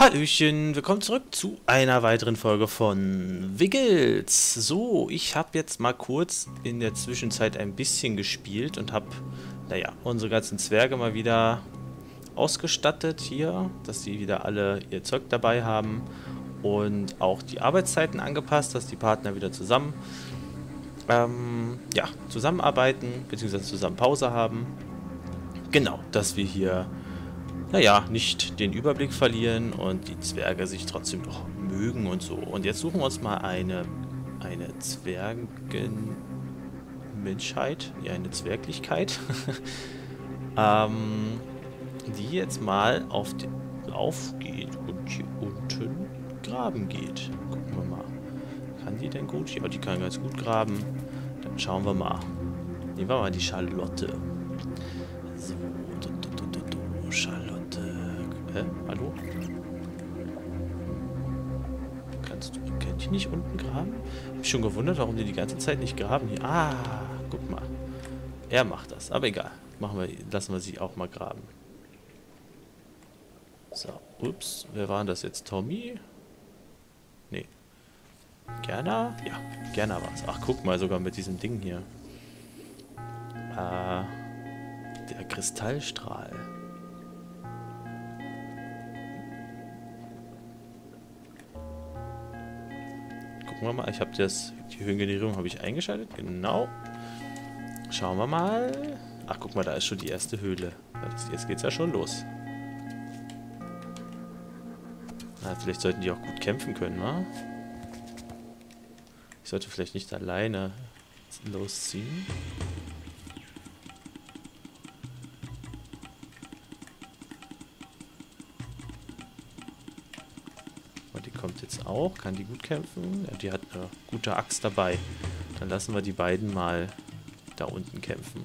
Hallöchen, willkommen zurück zu einer weiteren Folge von Wiggles. So, ich habe jetzt mal kurz in der Zwischenzeit ein bisschen gespielt und habe, naja, unsere ganzen Zwerge mal wieder ausgestattet hier, dass die wieder alle ihr Zeug dabei haben und auch die Arbeitszeiten angepasst, dass die Partner wieder ja, zusammenarbeiten, beziehungsweise zusammen Pause haben. Genau, dass wir hier naja, nicht den Überblick verlieren und die Zwerge sich trotzdem noch mögen und so. Und jetzt suchen wir uns mal eine Zwergenmenschheit, ja, eine Zwerglichkeit, ähm, die jetzt mal aufgeht und hier unten graben geht. Gucken wir mal. Kann die denn gut? Ja, die kann ganz gut graben. Dann schauen wir mal. Nehmen wir mal die Charlotte. So, Charlotte. Hallo? Kennt die nicht unten graben? Hab mich schon gewundert, warum die ganze Zeit nicht graben hier. Ah, guck mal. Er macht das, aber egal. Lassen wir sie auch mal graben. So, ups. Wer war denn das jetzt? Tommy? Nee. Gerner? Ja, Gerner war es. Ach, guck mal, sogar mit diesem Ding hier. Der Kristallstrahl. Gucken wir mal. Ich habe die Höhengenerierung habe ich eingeschaltet. Genau. Schauen wir mal. Ach, guck mal, da ist schon die erste Höhle. Jetzt geht's ja schon los. Na, vielleicht sollten die auch gut kämpfen können, wa? Ich sollte vielleicht nicht alleine losziehen. Die kommt jetzt auch. Kann die gut kämpfen? Ja, die hat eine gute Axt dabei. Dann lassen wir die beiden mal da unten kämpfen.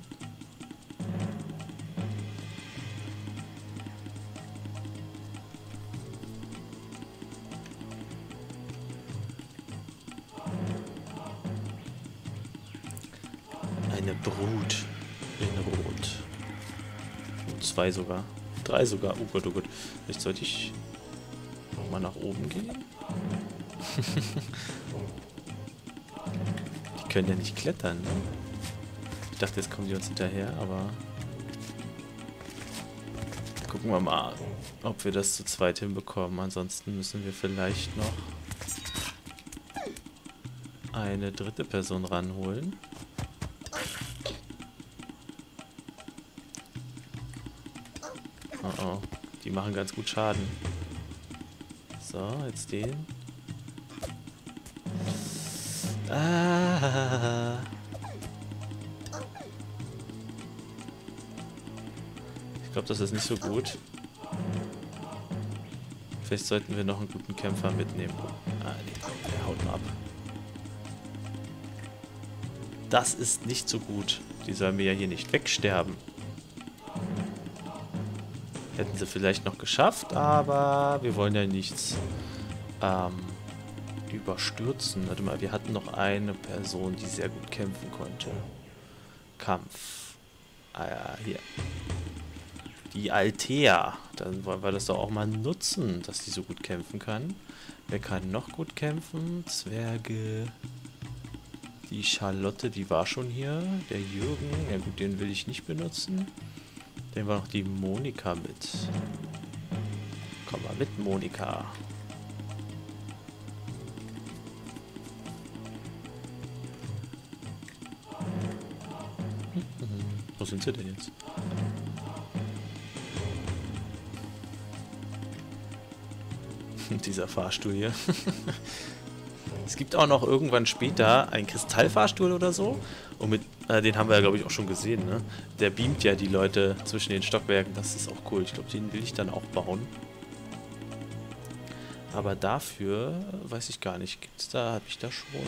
Eine Brut in Rot. Und 2 sogar. 3 sogar. Oh Gott, oh Gott. Vielleicht sollte ich mal nach oben gehen. Die können ja nicht klettern, ne? Ich dachte, jetzt kommen die uns hinterher, aber gucken wir mal, ob wir das zu zweit hinbekommen. Ansonsten müssen wir vielleicht noch eine dritte Person ranholen. Oh oh, die machen ganz gut Schaden. So, jetzt den. Ah. Ich glaube, das ist nicht so gut. Vielleicht sollten wir noch einen guten Kämpfer mitnehmen. Ah, nee, der haut mal ab. Das ist nicht so gut. Die sollen mir ja hier nicht wegsterben. Hätten sie vielleicht noch geschafft, aber wir wollen ja nichts überstürzen. Warte mal, wir hatten noch eine Person, die sehr gut kämpfen konnte. Kampf. Ah ja, hier. Die Althea. Dann wollen wir das doch auch mal nutzen, dass die so gut kämpfen kann. Wer kann noch gut kämpfen? Zwerge. Die Charlotte, die war schon hier. Der Jürgen, ja gut, den will ich nicht benutzen. Dann war noch die Monika mit. Komm mal mit, Monika. Wo sind sie denn jetzt? Dieser Fahrstuhl hier. Es gibt auch noch irgendwann später einen Kristallfahrstuhl oder so. Und mit den haben wir ja, glaube ich, auch schon gesehen, ne? Der beamt ja die Leute zwischen den Stockwerken. Das ist auch cool. Ich glaube, den will ich dann auch bauen. Aber dafür weiß ich gar nicht. Gibt's da, habe ich da schon...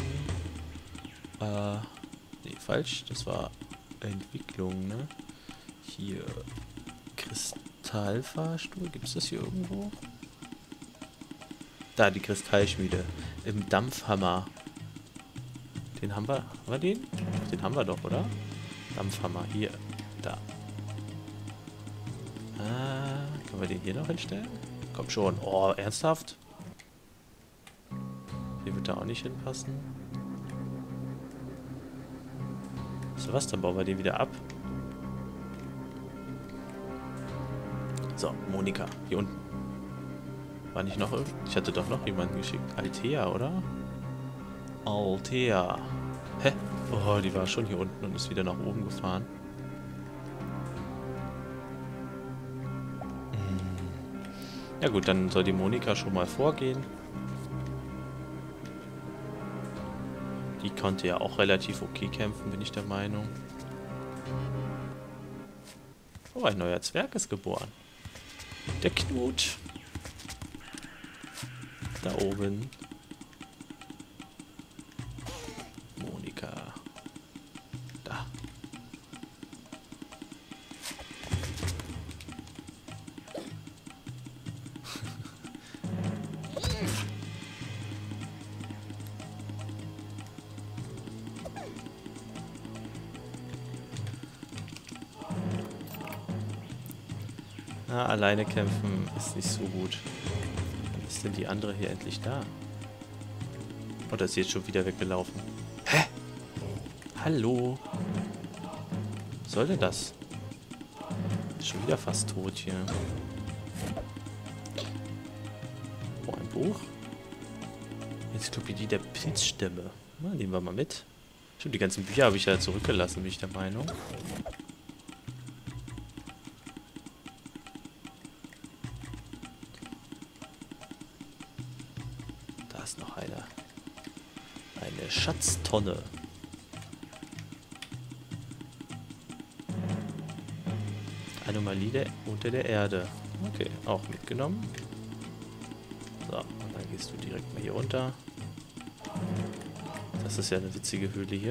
nee, falsch. Das war Entwicklung, ne? Hier. Kristallfahrstuhl. Gibt es das hier irgendwo? Da, die Kristallschmiede. Im Dampfhammer. Den haben wir. Haben wir den? Den haben wir doch, oder? Dampfhammer. Hier. Da. Können wir den hier noch hinstellen? komm schon. Oh, ernsthaft? Hier wird da auch nicht hinpassen. So was, dann bauen wir den wieder ab. So, Monika, hier unten. War nicht noch irgend? Ich hatte doch noch jemanden geschickt. Altea, oder? Altea. Hä? Oh, die war schon hier unten und ist wieder nach oben gefahren. Ja gut, dann soll die Monika schon mal vorgehen. Die konnte ja auch relativ okay kämpfen, bin ich der Meinung. Oh, ein neuer Zwerg ist geboren. Der Knut. Da oben. Monika. Da. Na, alleine kämpfen ist nicht so gut. Wann ist denn die andere hier endlich da? Oder ist sie jetzt schon wieder weggelaufen? Hä? Hallo? Was soll denn das? Ist schon wieder fast tot hier. Oh, ein Buch. Enzyklopädie der Pilzstämme. Na, nehmen wir mal mit. Stimmt, die ganzen Bücher habe ich ja zurückgelassen, bin ich der Meinung. Da ist noch eine. Eine Schatztonne. Anomalie unter der Erde. Okay, auch mitgenommen. So, und dann gehst du direkt mal hier runter. Das ist ja eine witzige Höhle hier.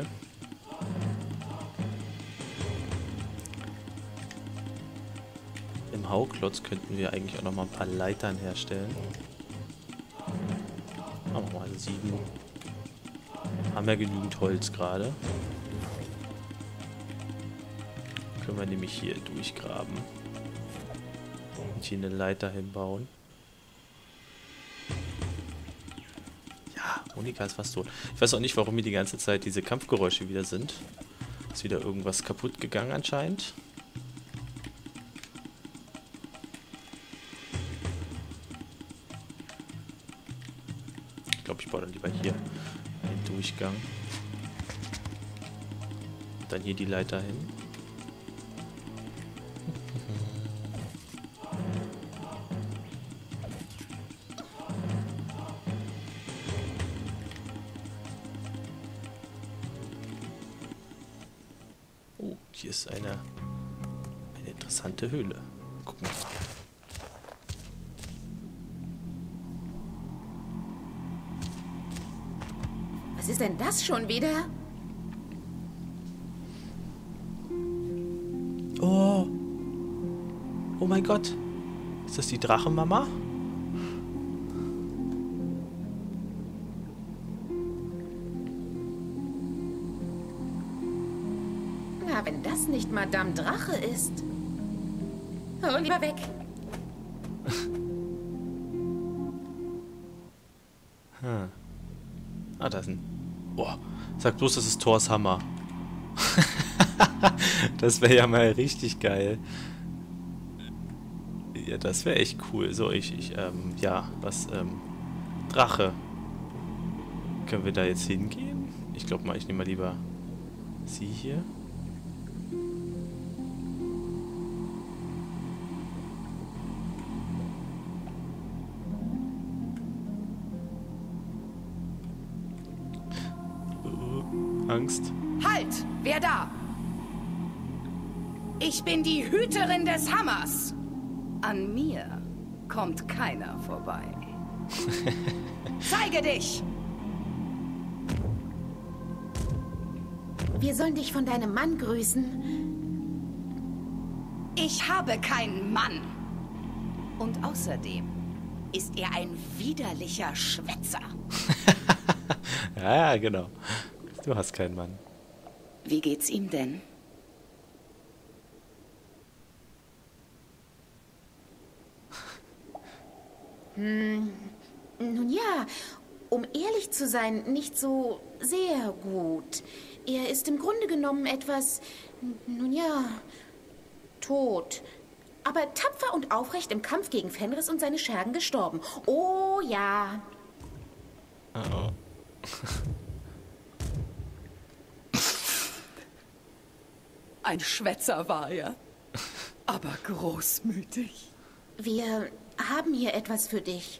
Im Hauklotz könnten wir eigentlich auch noch mal ein paar Leitern herstellen. Machen wir mal 7. Haben wir genügend Holz gerade. Können wir nämlich hier durchgraben. Und hier eine Leiter hinbauen. Ja, Monika ist fast tot. Ich weiß auch nicht, warum hier die ganze Zeit diese Kampfgeräusche wieder sind. Ist wieder irgendwas kaputt gegangen anscheinend. Ich glaube, ich baue dann lieber hier einen Durchgang. Und dann hier die Leiter hin. Oh, hier ist eine interessante Höhle. Gucken wir mal. Was ist denn das schon wieder? Oh. Oh mein Gott. Ist das die Drachenmama? Na, wenn das nicht Madame Drache ist. Oh, lieber weg. Hm. Ah, da ist ein... Boah, sag bloß, das ist Thors Hammer. Das wäre ja mal richtig geil. Ja, das wäre echt cool. So, ja, Drache. Können wir da jetzt hingehen? Ich glaube mal, ich nehme mal lieber sie hier. Angst. Halt! Wer da? Ich bin die Hüterin des Hammers. An mir kommt keiner vorbei. Zeige dich! Wir sollen dich von deinem Mann grüßen. Ich habe keinen Mann. Und außerdem ist er ein widerlicher Schwätzer. Ja, genau. Du hast keinen Mann. Wie geht's ihm denn? Nun ja, um ehrlich zu sein, nicht so sehr gut. Er ist im Grunde genommen etwas, nun ja, tot. Aber tapfer und aufrecht im Kampf gegen Fenris und seine Schergen gestorben. Oh ja. Oh. Ein Schwätzer war er, aber großmütig. Wir haben hier etwas für dich.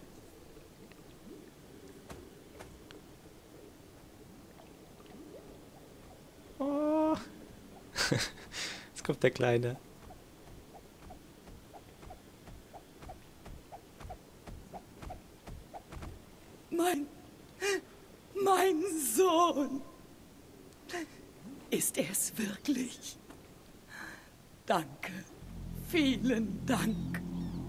Oh. Jetzt kommt der Kleine. Mein Sohn. Ist er es wirklich? Danke. Vielen Dank.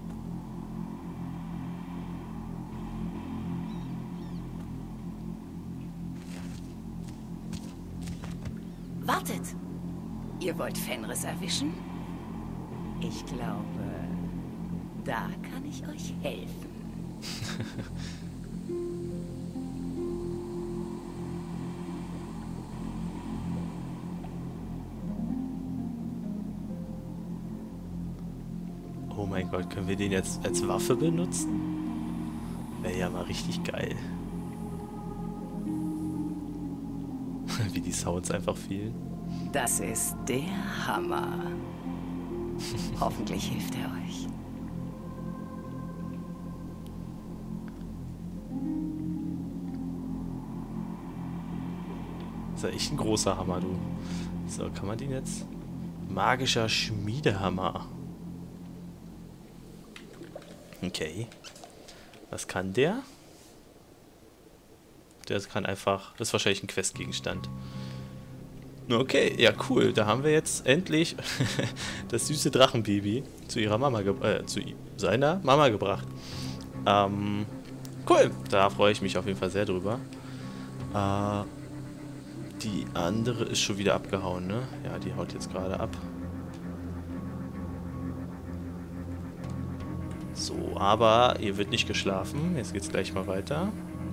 Wartet. Ihr wollt Fenris erwischen? Ich glaube, da kann ich euch helfen. Oh mein Gott, können wir den jetzt als Waffe benutzen? Wäre ja mal richtig geil. Wie die Sounds einfach fehlen. Das ist der Hammer. Hoffentlich hilft er euch. Das ist ja echt ein großer Hammer, du. So, kann man den jetzt? Magischer Schmiedehammer. Okay. Was kann der? Der kann einfach... Das ist wahrscheinlich ein Questgegenstand. Okay, ja cool. Da haben wir jetzt endlich das süße Drachenbaby zu ihrer Mama zu seiner Mama gebracht. Cool. Da freue ich mich auf jeden Fall sehr drüber. Die andere ist schon wieder abgehauen, ne? Ja, die haut jetzt gerade ab. So, aber hier wird nicht geschlafen. Jetzt geht's gleich mal weiter.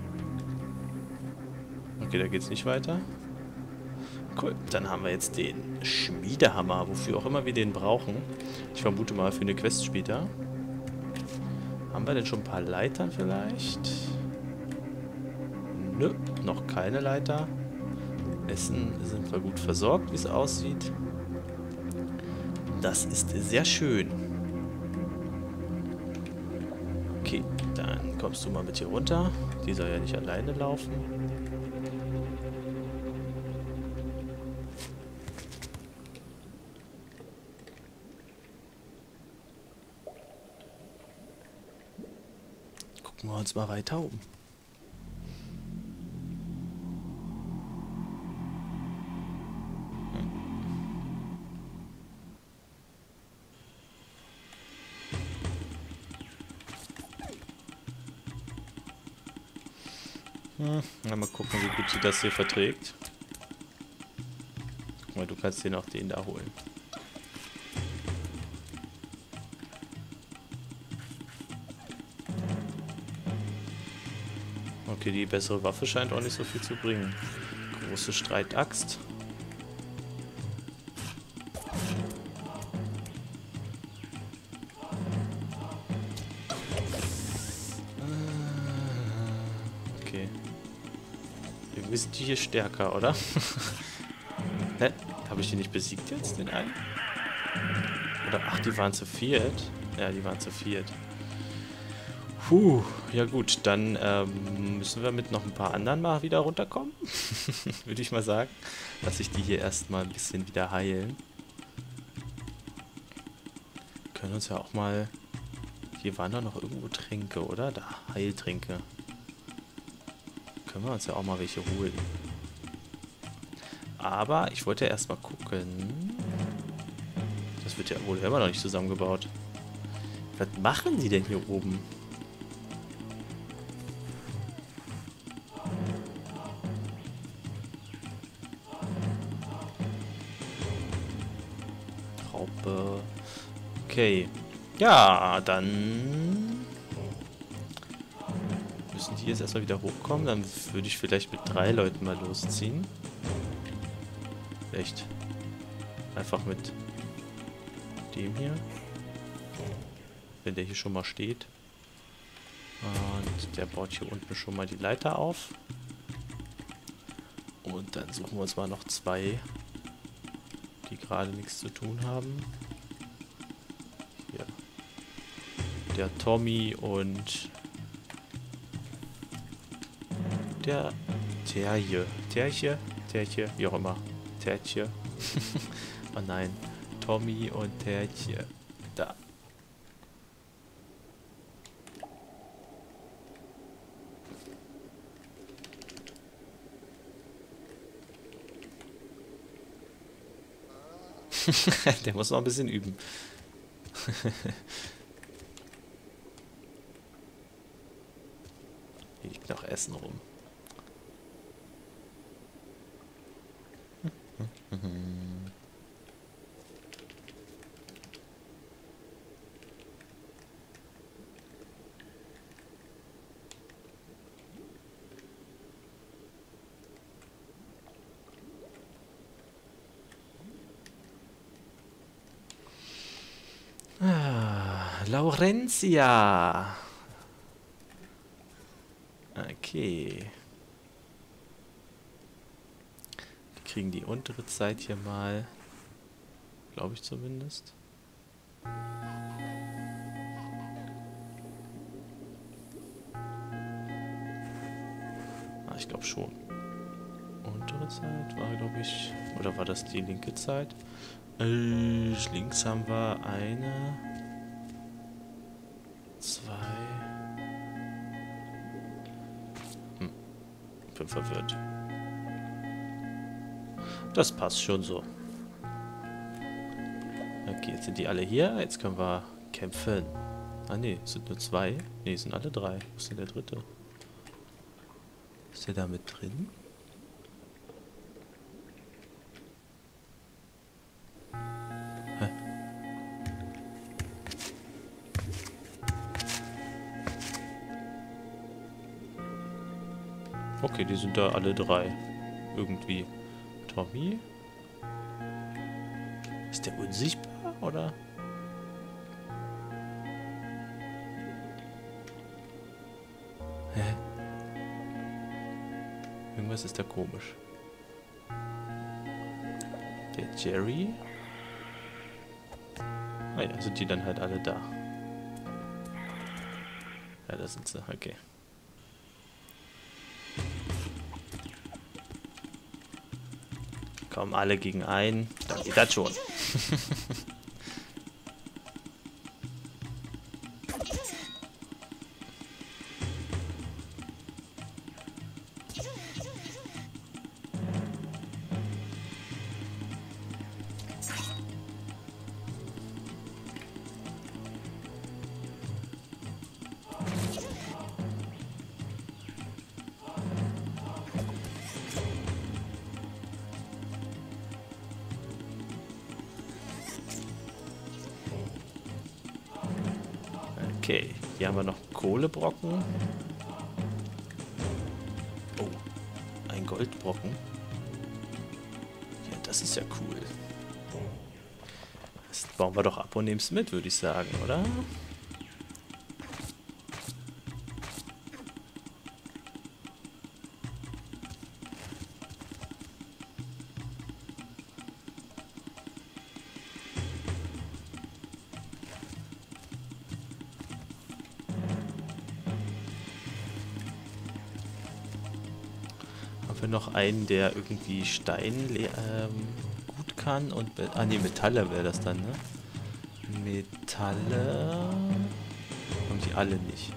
Okay, da geht's nicht weiter. Cool, dann haben wir jetzt den Schmiedehammer, wofür auch immer wir den brauchen. Ich vermute mal für eine Quest später. Haben wir denn schon ein paar Leitern vielleicht? Nö, noch keine Leiter. Essen sind wir gut versorgt, wie es aussieht. Das ist sehr schön. Okay, dann kommst du mal mit hier runter. Die soll ja nicht alleine laufen. Gucken wir uns mal weiter um. Mal gucken, wie gut sie das hier verträgt. Guck mal, du kannst dir noch den da holen. Okay, die bessere Waffe scheint auch nicht so viel zu bringen. Große Streitaxt. Okay. Irgendwie sind die hier stärker, oder? Hä? Habe ich die nicht besiegt jetzt, den einen? Oder, ach, die waren zu viert? Ja, die waren zu viert. Puh, ja gut, dann müssen wir mit noch ein paar anderen mal wieder runterkommen. Würde ich mal sagen. Lass ich die hier erstmal ein bisschen wieder heilen. Können uns ja auch mal... Hier waren doch noch irgendwo Tränke, oder? Da, Heiltränke. Können wir uns ja auch mal welche holen. Aber ich wollte ja erstmal gucken. Das wird ja wohl immer noch nicht zusammengebaut. Was machen die denn hier oben? Raupe. Okay. Ja, dann Müssen die jetzt erstmal wieder hochkommen? Dann würde ich vielleicht mit 3 Leuten mal losziehen. Vielleicht einfach mit dem hier. Wenn der hier schon mal steht. Und der baut hier unten schon mal die Leiter auf. Und dann suchen wir uns mal noch 2, die gerade nichts zu tun haben. Hier. Der Tommy und der Terje. Terje, wie auch immer. Terje. Oh nein. Tommy und Terje. Da. Der muss noch ein bisschen üben. Hier liegt noch Essen rum. Laurentia. Okay. Wir kriegen die untere Zeit hier mal. Glaube ich zumindest. Ich glaube schon. Untere Zeit war, glaube ich. Oder war das die linke Zeit? Links haben wir eine. 2. Bin verwirrt. Das passt schon so. Okay, jetzt sind die alle hier. Jetzt können wir kämpfen. Ah ne, es sind nur 2. Ne, es sind alle 3. Wo ist denn der dritte? Ist der da mit drin? Hä? Okay, die sind da alle 3. Irgendwie. Tommy? Ist der unsichtbar, oder? Hä? Irgendwas ist da komisch. Der Jerry? Ah ja, sind die dann halt alle da. Ja, da sind sie. Okay. Kommen alle gegen einen. Dann geht das schon. Okay, hier haben wir noch Kohlebrocken. Oh, ein Goldbrocken. Ja, das ist ja cool. Das bauen wir doch ab und nehmen es mit, würde ich sagen, oder? Noch einen, der irgendwie Stein gut kann und ne, Metalle wäre das dann, ne? Metalle haben die alle nicht.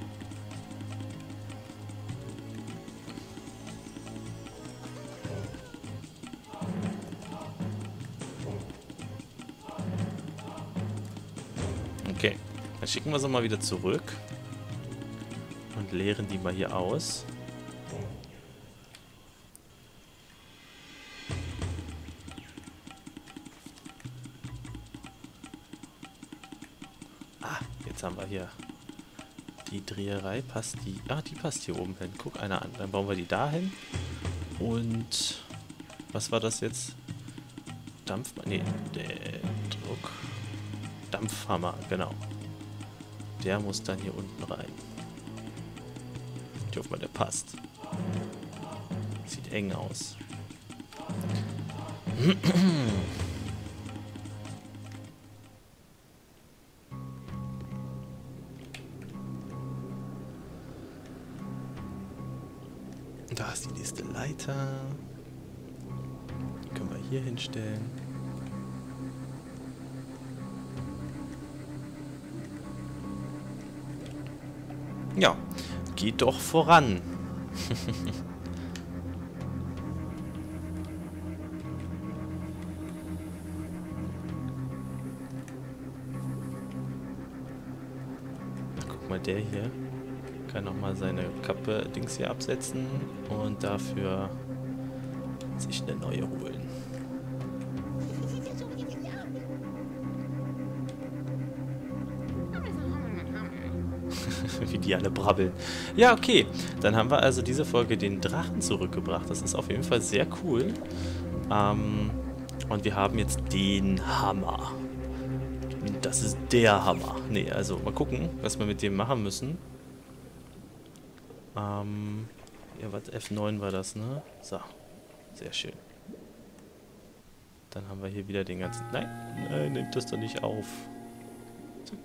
Okay, dann schicken wir sie mal wieder zurück und leeren die mal hier aus. Jetzt haben wir hier Die Dreherei passt die... Ah, die passt hier oben hin. Guck einer an. Dann bauen wir die da hin. Und... Was war das jetzt? Dampf... Nee, der Druck... Dampfhammer, genau. Der muss dann hier unten rein. Ich hoffe mal, der passt. Sieht eng aus. Da ist die nächste Leiter. Die können wir hier hinstellen. Ja, geht doch voran. Guck mal, der hier kann nochmal seine Kappe-Dings hier absetzen und dafür sich eine neue holen. Wie die alle brabbeln. Ja, okay. Dann haben wir also diese Folge den Drachen zurückgebracht. Das ist auf jeden Fall sehr cool. Und wir haben jetzt den Hammer. Das ist der Hammer. Ne, also mal gucken, was wir mit dem machen müssen. Ja, was? F9 war das, ne? So. Sehr schön. Dann haben wir hier wieder den ganzen... Nein, nein, nimmt das doch nicht auf. Zack.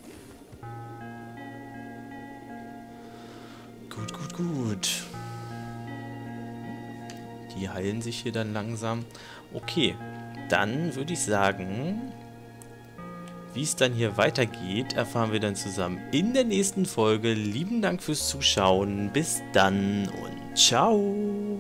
Gut, gut, gut. Die heilen sich hier dann langsam. Okay, dann würde ich sagen, wie es dann hier weitergeht, erfahren wir dann zusammen in der nächsten Folge. Lieben Dank fürs Zuschauen. Bis dann und ciao.